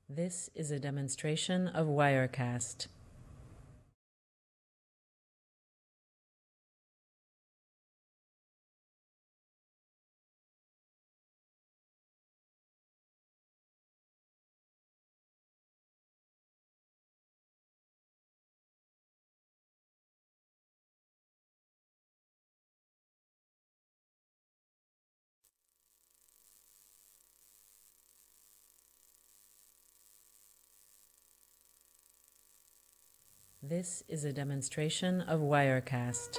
This is a demonstration of Wirecast. This is a demonstration of Wirecast.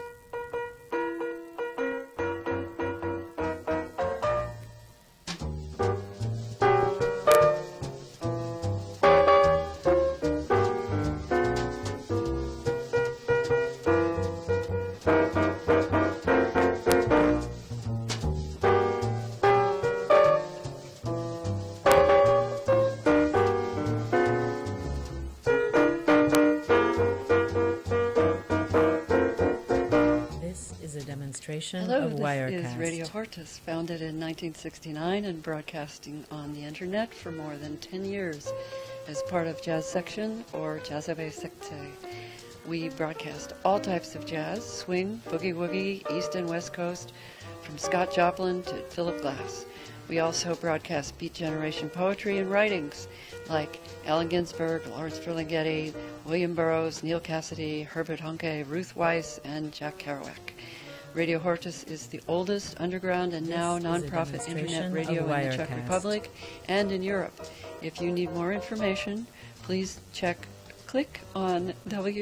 Hello, this is Radio Hortus, founded in 1969 and broadcasting on the internet for more than 10 years as part of Jazz Section or Jazzave Secte. We broadcast all types of jazz, swing, boogie-woogie, East and West Coast, from Scott Joplin to Philip Glass. We also broadcast Beat Generation poetry and writings like Allen Ginsberg, Lawrence Ferlinghetti, William Burroughs, Neil Cassidy, Herbert Huncke, Ruth Weiss, and Jack Kerouac. Radio Hortus is the oldest underground and now non-profit internet radio in the Czech Republic and in Europe. If you need more information, please click on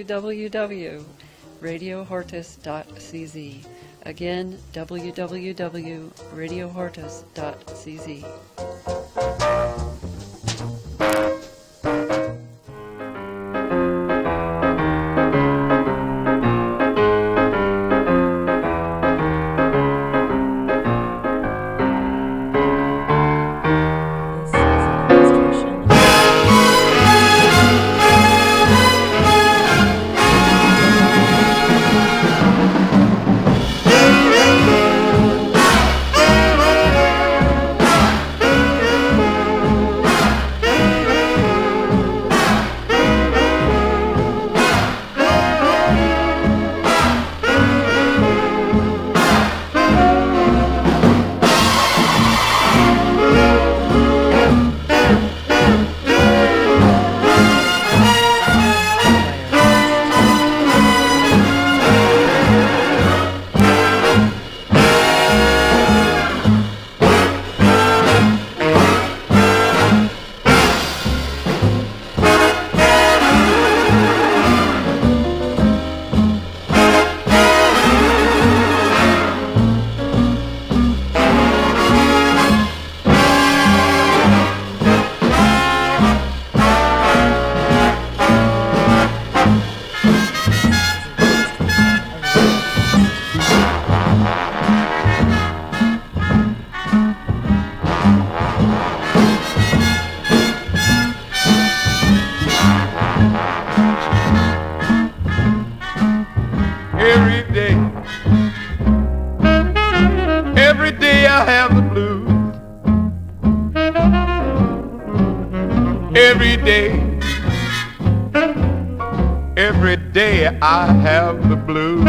www.radiohortus.cz. Again, www.radiohortus.cz. Every day I have the blues.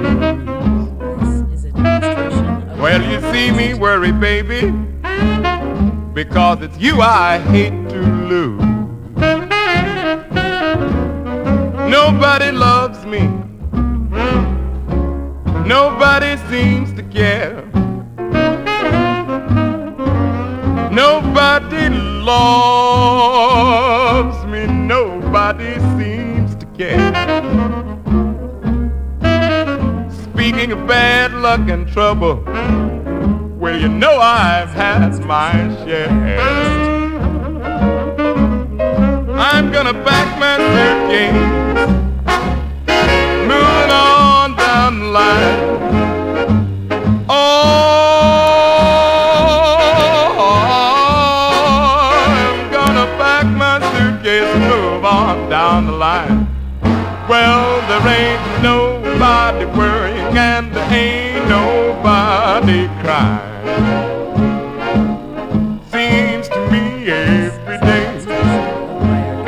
Well, you see me worry, baby, because it's you I hate to lose. Nobody loves me, nobody seems to care. Nobody loves me, nobody seems to care. Speaking of bad luck and trouble, well, you know I've had my share. I'm gonna pack my suitcase, moving on down the line. Down the line. Well, there ain't nobody worrying and there ain't nobody crying. Seems to me every day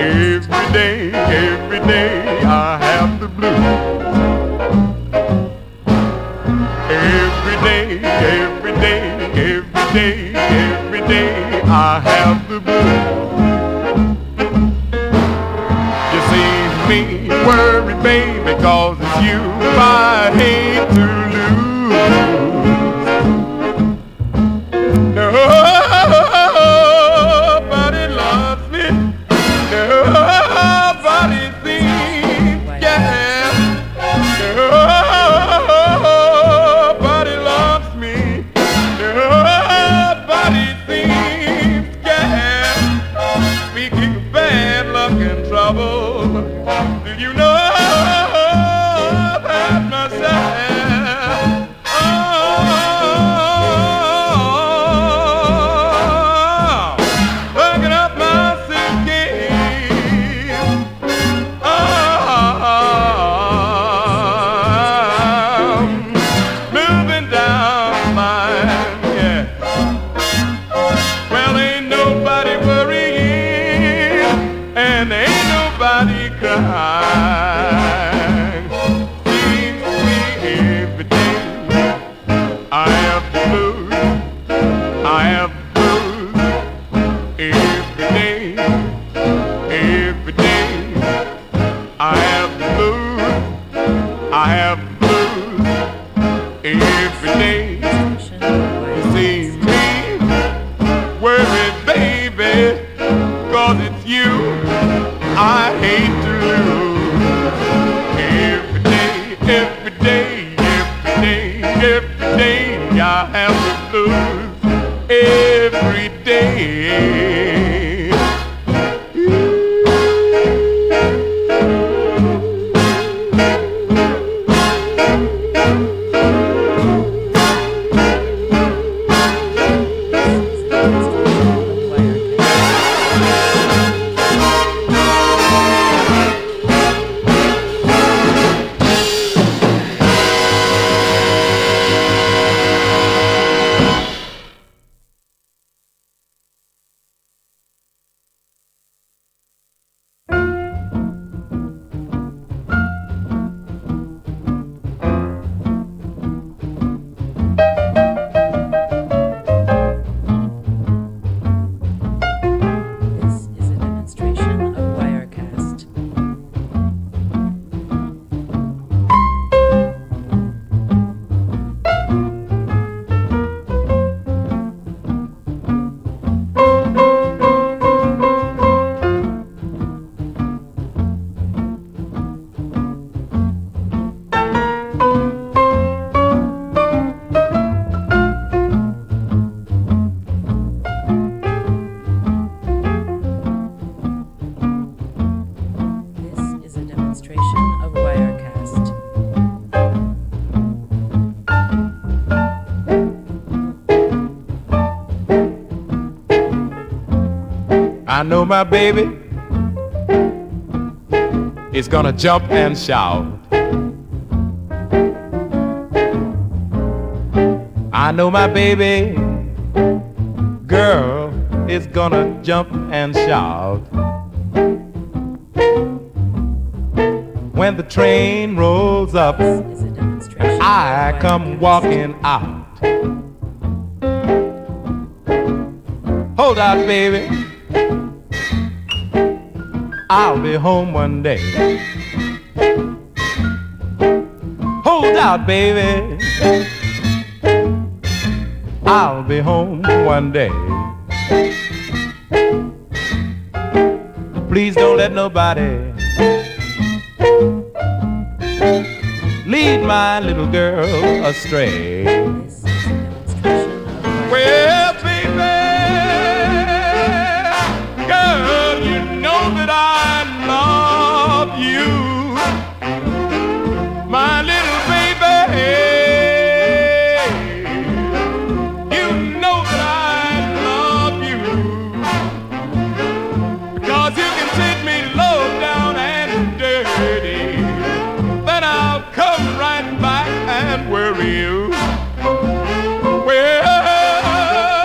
every day I have the blues. Every day, every day, every day, every day I have the blues. You see me worry, baby, 'cause it's you I hate to lose. Nobody loves me. Nobody thinks, yeah. Nobody loves me. Nobody thinks, yeah. Speaking of bad luck and trouble, do you know that myself? Looking up my suitcase. Moving down mine, yeah. Well, ain't nobody worrying, and ain't nobody crying. Seems to me every day I have the blues. I have the blues every day. Every day I have the blues. I have the blues every day. You see me worry, baby, 'cause it's you I hate to lose. Every day, every day, every day, every day I have the blues. Every day. This is a demonstration of Wirecast. This is a demonstration of Wirecast. I know my baby is gonna jump and shout. I know my baby girl is gonna jump and shout when the train rolls up This is a demonstration and I of come Wirecast. walking out. Hold out, baby, I'll be home one day. Hold out, baby, I'll be home one day. Please don't let nobody lead my little girl astray. This is a demonstration of Wirecast. Well, baby, girl, you know that I love you, my little baby. You know that I love you, because you can treat me low down and dirty, then I'll come right back and worry you. Well,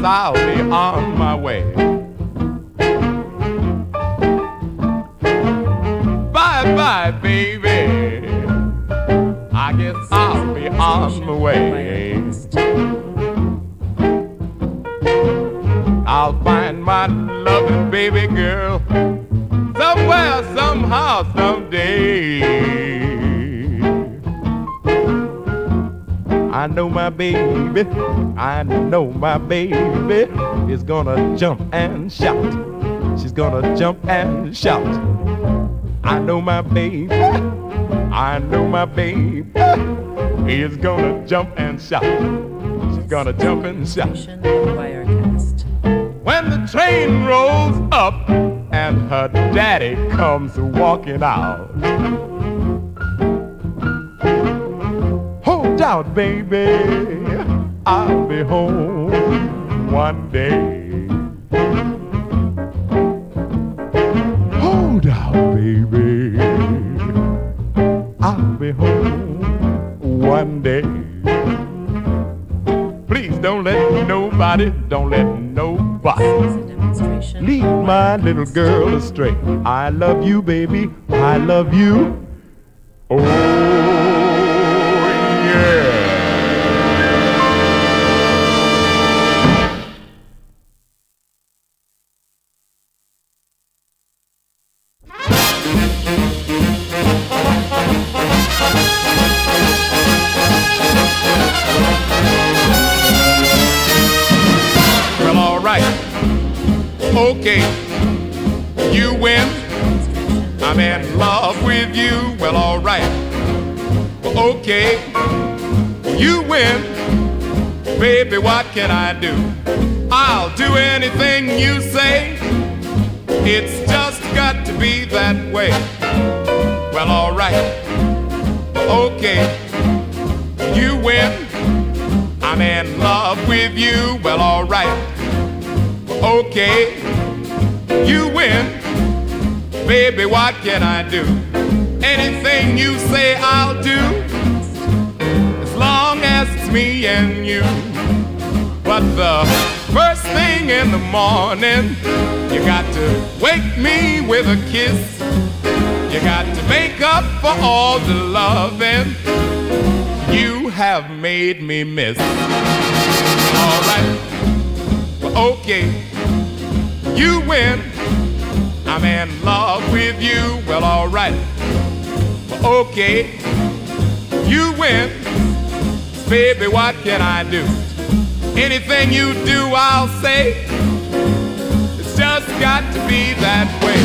I'll be on my way. Bye-bye, baby. I guess I'll be on my way. I'll find my loving baby girl somewhere, somehow, someday. I know my baby, I know my baby is gonna jump and shout. She's gonna jump and shout. I know my baby, I know my baby is gonna jump and shout. She's gonna jump and shout. Wirecast. When the train rolls up and her daddy comes walking out. Hold out, baby, I'll be home one day. Hold out, baby, I'll be home one day. Please don't let nobody lead my little girl astray. I love you, baby, I love you. Oh, yeah. Well, all right. Okay, you win. I'm in love with you. Well, all right. Okay, you win. Baby, what can I do? I'll do anything you say. It's just got to be that way. Well, all right. Okay, you win. I'm in love with you. Well, all right. Okay, you win. Baby, what can I do? Anything you say I'll do, as long as it's me and you. But the first thing in the morning, you got to wake me with a kiss. You got to make up for all the loving you have made me miss. All right. Okay, you win. I'm in love with you. Well, all right. Okay, you win. Baby, what can I do? Anything you do, I'll say. It's just got to be that way.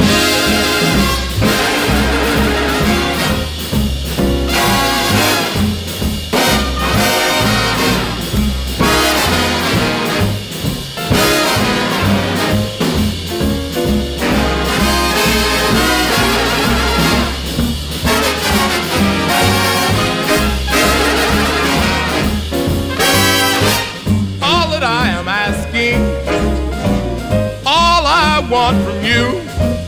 All I want from you,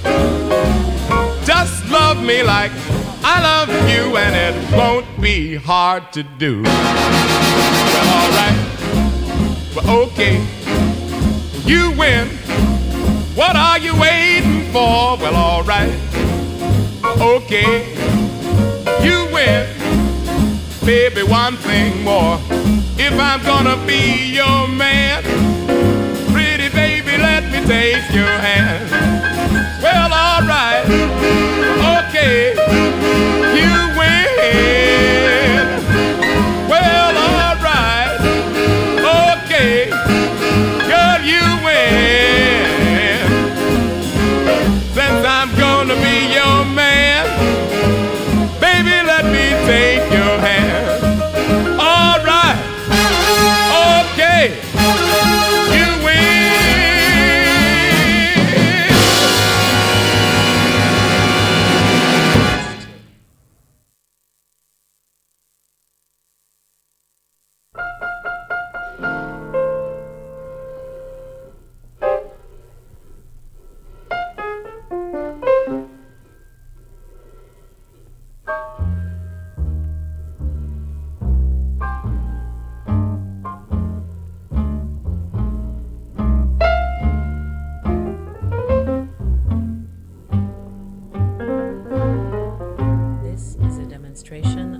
just love me like I love you, and it won't be hard to do. Well, all right. Well, okay, you win. What are you waiting for? Well, all right. Okay, you win. Baby, one thing more. If I'm gonna be your man, pretty baby, let me take your hand. Well, all right, okay, you win. Well, all right, okay, girl, you win. Since I'm gonna be your man, baby, let me take your hand. All right. Okay, you win.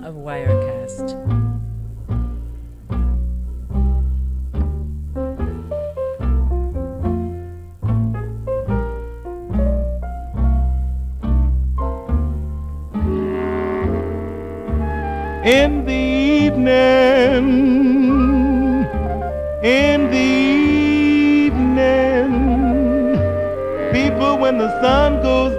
of Wirecast. In the evening, in the evening, people when the sun goes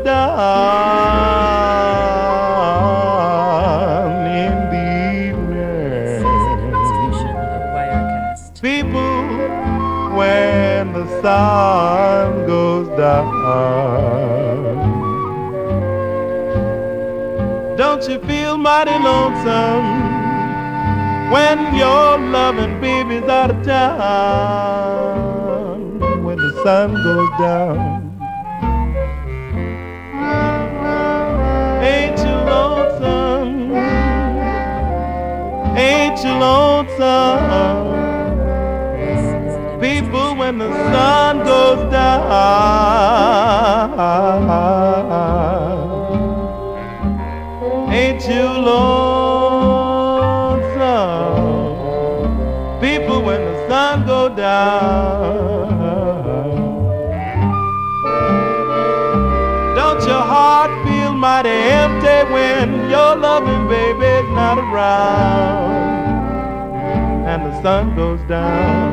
down. In the This is a demonstration of Wirecast. evening, people when the sun goes down. Don't you feel mighty lonesome when your loving baby's out of town? When the sun goes down, ain't you lonesome? Ain't you lonesome? This is a People when the sun goes down. Ain't you lonesome? People when the sun goes down. Don't your heart feel mighty empty when your loving baby's not around and the sun goes down?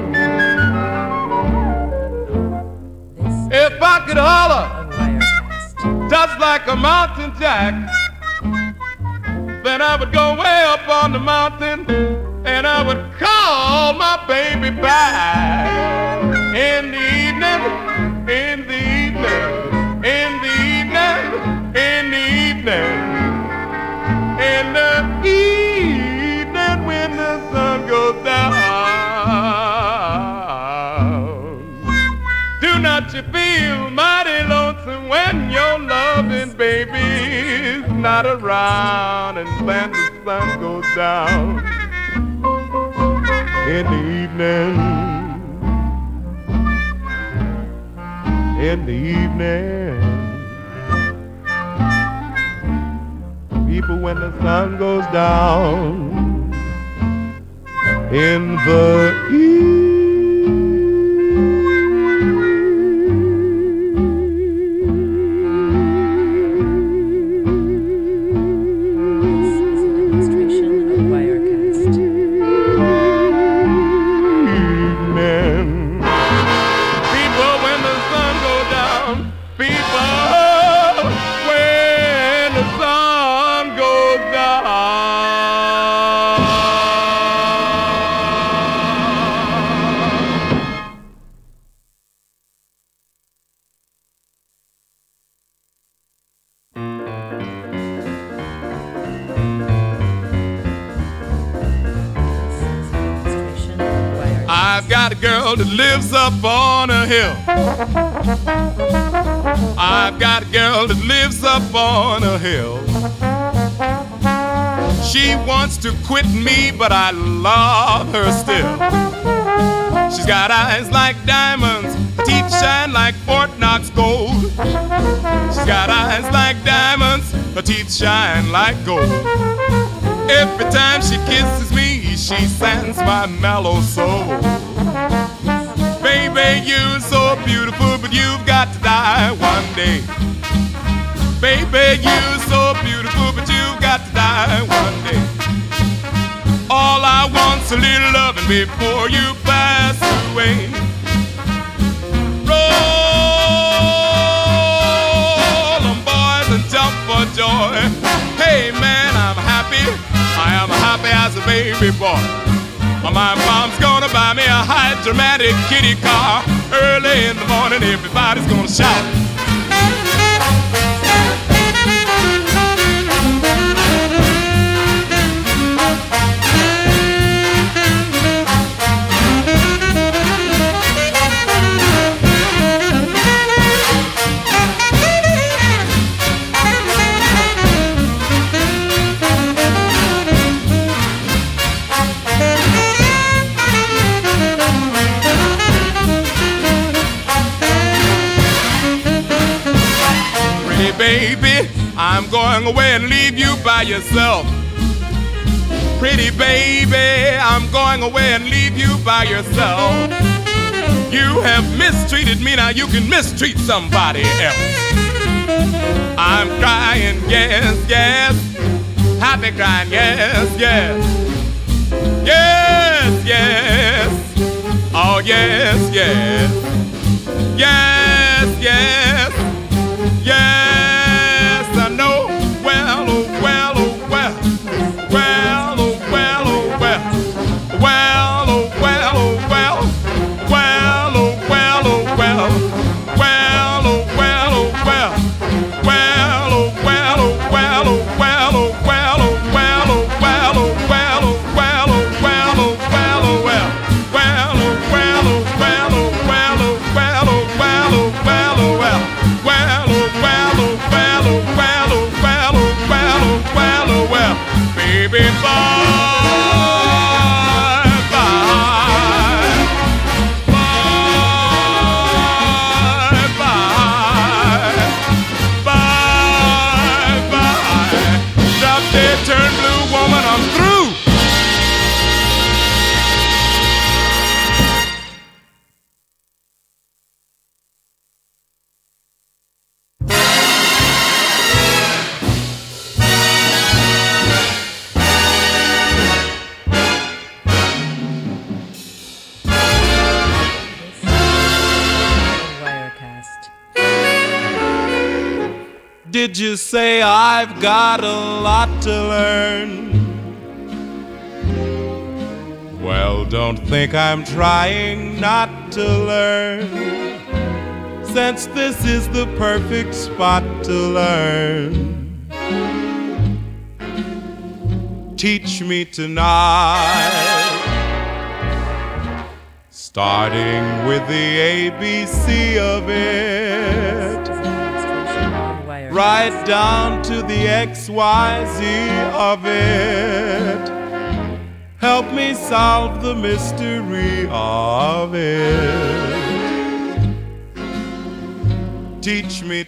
This If I could holler of Wirecast. just like a mountain jack, then I would go way up on the mountain and I would call my baby back. In the evening, in the evening, in the evening, in the evening, in the evening when the sun goes down. Do not you feel mighty lonesome when your loving baby's not around and when the sun goes down? In the evening, in the evening, people when the sun goes down. In the This is a demonstration of Wirecast. evening. People when the sun goes down. People when the sun goes down. This is a demonstration of Wirecast. I've got a girl that lives up on a hill. I've got a girl that lives up on a hill. She wants to quit me, but I love her still. She's got eyes like diamonds, teeth shine like Fort Knox gold. She's got eyes like diamonds, her teeth shine like gold. Every time she kisses me, she sends my mellow soul. Baby, you're so beautiful, but you've got to die one day. Baby, you're so beautiful, but you've got to die one day. All I want's a little loving before you pass away. Roll 'em, boys, and jump for joy. Hey, man, I'm happy. I am happy as a baby boy. My mom's gonna buy me a high-dramatic kitty car. Early in the morning, everybody's gonna shout. Baby, I'm going away and leave you by yourself. Pretty baby, I'm going away and leave you by yourself. You have mistreated me, now you can mistreat somebody else. I'm crying, yes, yes. Happy crying, yes, yes. Yes, yes. Oh, yes, yes. Yes, yes. Yes, I know. Well, oh, well, oh, well. Well, oh, well, oh, well. Well, oh, well, oh, well. Well, oh, well, oh, well. Well, oh, well, oh, well. Well, oh, well, oh, well, oh, well, oh, well, oh, well, oh, well, oh, well, oh, well, oh, well, oh, well, oh, well. Well, oh, well, oh, well, oh, well, oh, well, oh, well, oh, well, oh, well. Well, oh, well, oh, well, oh, well, oh, well, oh, well, oh, well, oh, well. Baby, bye, bye. Bye, bye. Bye, bye. Drop dead, turn blue, woman, I'm through. Wirecast. Did you say I've got a lot to learn? Well, don't think I'm trying not to learn, since this is the perfect spot to learn. Teach me tonight, starting with the ABC of it, right down to the XYZ of it. Help me solve the mystery of it. Teach me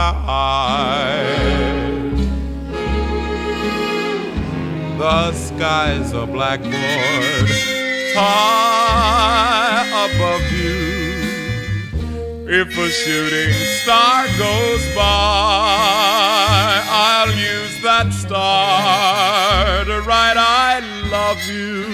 tonight. The sky's a blackboard high above you. If a shooting star goes by, I'll use that star to write I love you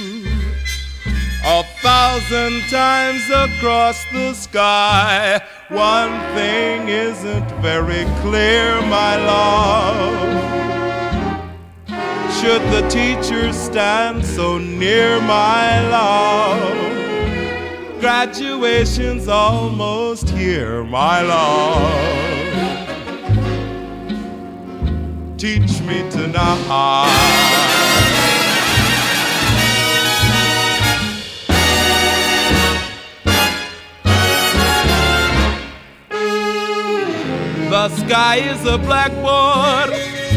1,000 times across the sky. One thing isn't very clear, my love. Should the teacher stand so near, my love? Graduation's almost here, my love. Teach me tonight. The sky is a blackboard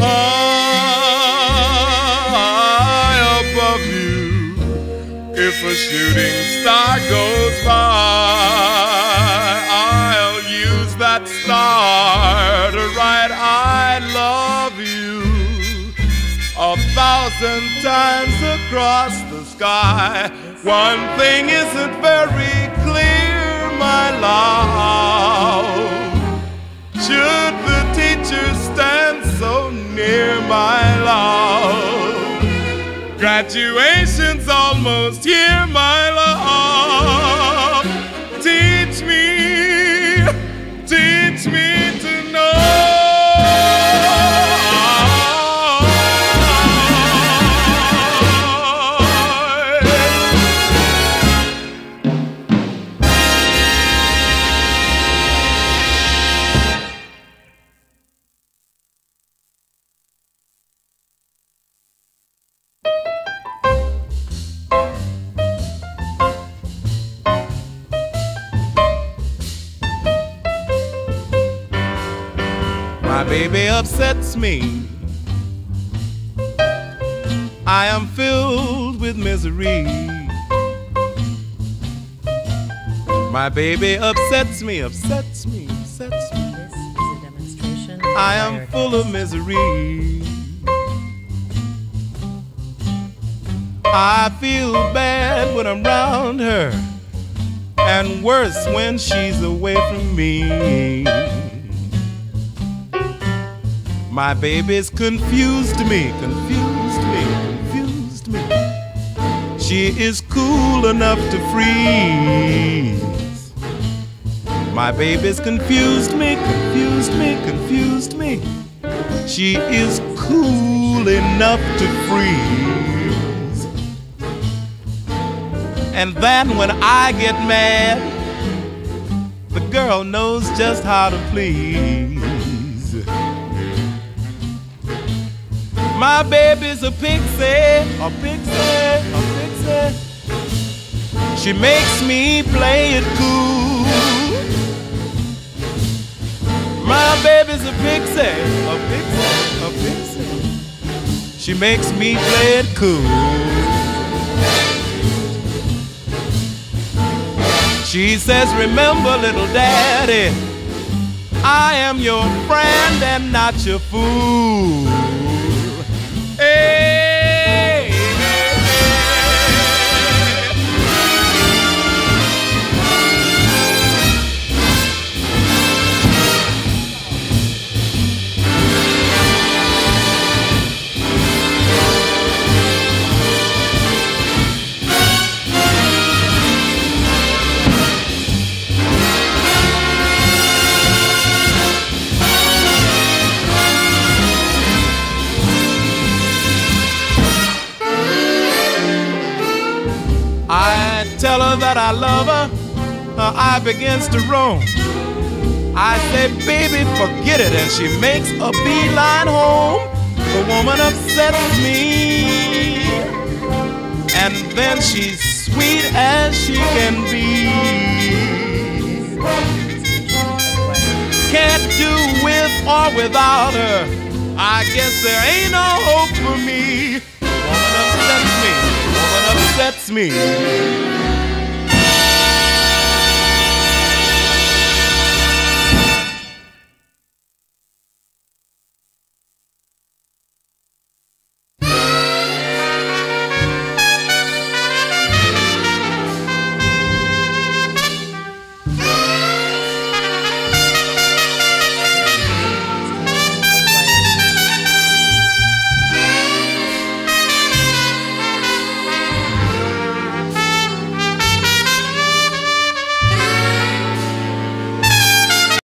high above you. If a shooting star goes by, I'll use that star to write I love you 1,000 times across the sky. One thing isn't very clear, my love. Should the teacher stand so near, my love? Graduation's almost here, my love. Teach me to know. My baby upsets me. I am filled with misery. My baby upsets me, upsets me, upsets me. This is a demonstration. I am full of misery. I feel bad when I'm around her, and worse when she's away from me. My baby's confused me, confused me, confused me. She is cool enough to freeze. My baby's confused me, confused me, confused me. She is cool enough to freeze. And then when I get mad, the girl knows just how to please. My baby's a pixie, a pixie, a pixie. She makes me play it cool. My baby's a pixie, a pixie, a pixie. She makes me play it cool. She says, remember, little daddy, I am your friend and not your fool. Hey. I tell her that I love her, her eye begins to roam. I say, baby, forget it, and she makes a beeline home. The woman upsets me, and then she's sweet as she can be. Can't do with or without her, I guess there ain't no hope for me. The woman upsets me, the woman upsets me.